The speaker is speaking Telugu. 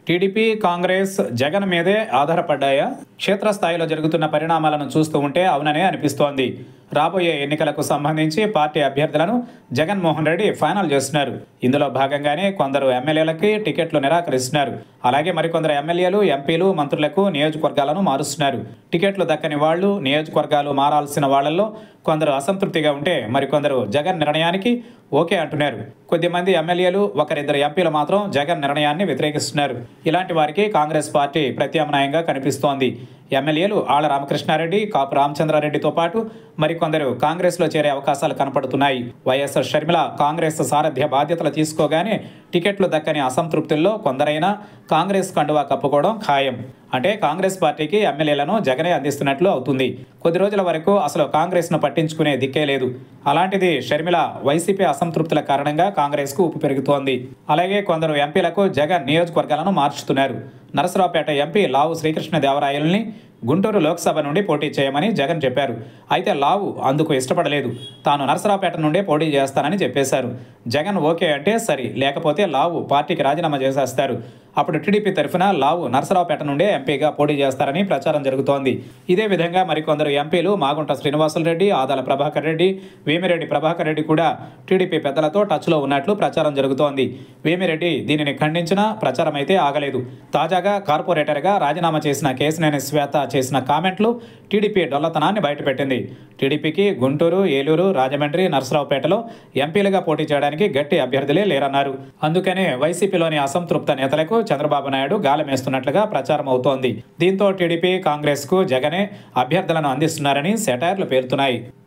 టీడీపీ, కాంగ్రెస్ జగన్ మీదే ఆధారపడ్డాయా? క్షేత్రస్థాయిలో జరుగుతున్న పరిణామాలను చూస్తూ ఉంటే అవుననే అనిపిస్తోంది. రాబోయే ఎన్నికలకు సంబంధించి పార్టీ అభ్యర్థులను జగన్మోహన్ రెడ్డి ఫైనల్ చేస్తున్నారు. ఇందులో భాగంగానే కొందరు ఎమ్మెల్యేలకి టికెట్లు నిరాకరిస్తున్నారు. అలాగే మరికొందరు ఎమ్మెల్యేలు, ఎంపీలు, మంత్రులకు నియోజకవర్గాలను మారుస్తున్నారు. టికెట్లు దక్కని వాళ్లు, నియోజకవర్గాలు మారాల్సిన వాళ్లలో కొందరు అసంతృప్తిగా ఉంటే మరికొందరు జగన్ నిర్ణయానికి ఓకే అంటున్నారు. కొద్దిమంది ఎమ్మెల్యేలు, ఒకరిద్దరు ఎంపీలు మాత్రం జగన్ నిర్ణయాన్ని వ్యతిరేకిస్తున్నారు. ఇలాంటి వారికి కాంగ్రెస్ పార్టీ ప్రత్యామ్నాయంగా కనిపిస్తోంది. ఎమ్మెల్యేలు ఆళ్ల రామకృష్ణారెడ్డి, కాపు రామచంద్రారెడ్డితో పాటు మరికొందరు కాంగ్రెస్లో చేరే అవకాశాలు కనపడుతున్నాయి. వైఎస్ షర్మిల కాంగ్రెస్ సారథ్య బాధ్యతలు తీసుకోగానే టికెట్లు దక్కని అసంతృప్తుల్లో కొందరైనా కాంగ్రెస్ కండువా కప్పుకోవడం ఖాయం. అంటే కాంగ్రెస్ పార్టీకి ఎమ్మెల్యేలను జగనే అందిస్తున్నట్లు అవుతుంది. కొద్ది రోజుల వరకు అసలు కాంగ్రెస్ను పట్టించుకునే దిక్కే లేదు. అలాంటిది షర్మిల వైసీపీ అసంతృప్తుల కారణంగా కాంగ్రెస్కు ఊపు పెరుగుతోంది. అలాగే కొందరు ఎంపీలకు జగన్ నియోజకవర్గాలను మార్చుతున్నారు. నరసరావుపేట ఎంపీ లావు శ్రీకృష్ణదేవరాయల్ని గుంటూరు లోక్సభ నుండి పోటీ చేయమని జగన్ చెప్పారు. అయితే లావు అందుకు ఇష్టపడలేదు. తాను నరసరావుపేట నుండే పోటీ చేస్తానని చెప్పేశారు. జగన్ ఓకే అంటే సరి, లేకపోతే లావు పార్టీకి రాజీనామా చేసేస్తారు. అప్పుడు టీడీపీ తరఫున లావు నరసరావుపేట నుండే ఎంపీగా పోటీ చేస్తారని ప్రచారం జరుగుతోంది. ఇదే విధంగా మరికొందరు ఎంపీలు మాగుంట శ్రీనివాసులరెడ్డి, ఆదాల ప్రభాకర్ రెడ్డి, వేమిరెడ్డి ప్రభాకర్ రెడ్డి కూడా టీడీపీ పెద్దలతో టచ్లో ఉన్నట్లు ప్రచారం జరుగుతోంది. వేమిరెడ్డి దీనిని ఖండించినా ప్రచారం అయితే ఆగలేదు. తాజాగా కార్పొరేటర్గా రాజీనామా చేసిన కేశినేని శ్వేత చేసిన కామెంట్లు టీడీపీ డొల్లతనాన్ని బయటపెట్టింది. టీడీపీకి గుంటూరు, ఏలూరు, రాజమండ్రి, నరసరావుపేటలో ఎంపీలుగా పోటీ చేయడానికి గట్టి అభ్యర్థులే లేరన్నారు. అందుకనే వైసీపీలోని అసంతృప్త నేతలకు చంద్రబాబు నాయుడు గాలమేస్తున్నట్లుగా ప్రచారం అవుతోంది. దీంతో టీడీపీ, కాంగ్రెస్కు జగనే అభ్యర్థులను అందిస్తున్నారని సెటైర్లు పేలుతున్నాయి.